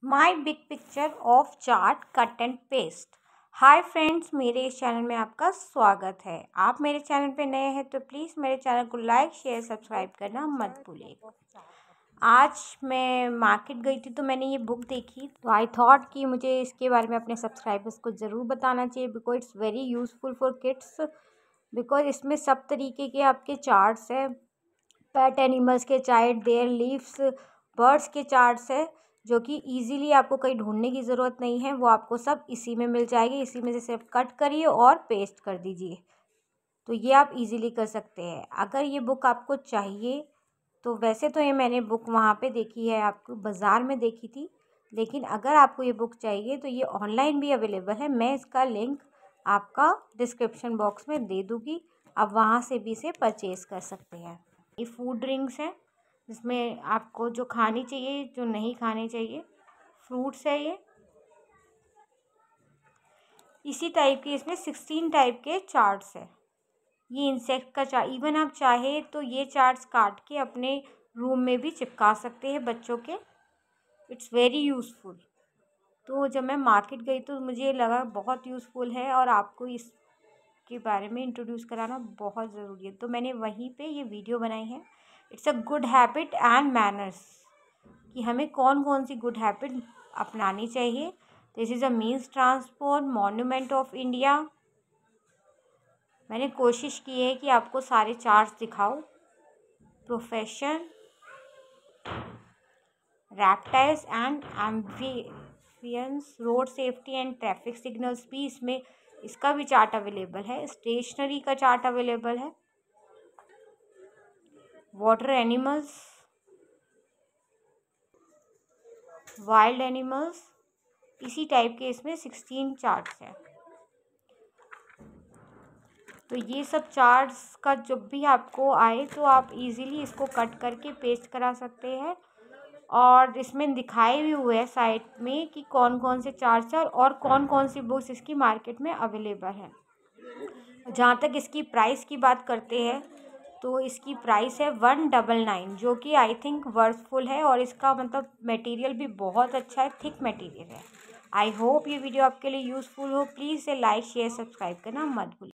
My big picture of chart cut and paste. Hi friends, मेरे इस channel में आपका स्वागत है। आप मेरे चैनल पे नए हैं तो प्लीज़ मेरे चैनल को लाइक शेयर सब्सक्राइब करना मत भूलिएगा। आज मैं मार्केट गई थी तो मैंने ये बुक देखी, तो आई थॉट कि मुझे इसके बारे में अपने सब्सक्राइबर्स को ज़रूर बताना चाहिए because it's very useful for kids. Because इसमें सब तरीके के आपके चार्ट्स है, पेट एनिमल्स के चार्ट, देयर लीव्स, बर्ड्स के चार्ट्स है, जो कि इजीली आपको कहीं ढूंढने की ज़रूरत नहीं है। वो आपको सब इसी में मिल जाएगी। इसी में जैसे आप कट करिए और पेस्ट कर दीजिए, तो ये आप इजीली कर सकते हैं। अगर ये बुक आपको चाहिए तो वैसे तो ये मैंने बुक वहाँ पे देखी है, आपको बाज़ार में देखी थी, लेकिन अगर आपको ये बुक चाहिए तो ये ऑनलाइन भी अवेलेबल है। मैं इसका लिंक आपका डिस्क्रिप्शन बॉक्स में दे दूँगी, आप वहाँ से भी इसे परचेज़ कर सकते हैं। ये फूड ड्रिंक्स हैं जिसमें आपको जो खानी चाहिए, जो नहीं खानी चाहिए, फ्रूट्स है ये। इसी टाइप के इसमें 16 टाइप के चार्ट्स है। ये इंसेक्ट का चार्ट, इवन आप चाहे तो ये चार्ट्स काट के अपने रूम में भी चिपका सकते हैं बच्चों के। It's very useful. तो जब मैं मार्केट गई तो मुझे लगा बहुत यूज़फुल है और आपको इसके बारे में इंट्रोड्यूस कराना बहुत ज़रूरी है, तो मैंने वहीं पे ये वीडियो बनाई है। It's a good habit and manners, कि हमें कौन कौन सी गुड हैबिट अपनानी चाहिए। This is a means transport monument of India. मैंने कोशिश की है कि आपको सारे चार्ट्स दिखाऊं। Profession, reptiles and amphibians, road safety and traffic signals भी इसमें, इसका भी चार्ट अवेलेबल है। स्टेशनरी का चार्ट अवेलेबल है। वाटर एनिमल्स, वाइल्ड एनिमल्स, इसी टाइप के इसमें 16 चार्ट्स हैं। तो ये सब चार्ट्स का जब भी आपको आए तो आप इजीली इसको कट करके पेस्ट करा सकते हैं, और इसमें दिखाए भी हुए हैं साइट में कि कौन कौन से चार्ट्स हैं और कौन कौन सी बुक्स इसकी मार्केट में अवेलेबल हैं। जहाँ तक इसकी प्राइस की बात करते हैं तो इसकी प्राइस है 199, जो कि आई थिंक वर्थफुल है, और इसका मतलब मटेरियल भी बहुत अच्छा है, थिक मटेरियल है। आई होप ये वीडियो आपके लिए यूज़फुल हो। प्लीज़ इसे लाइक शेयर सब्सक्राइब करना मत भूलिए।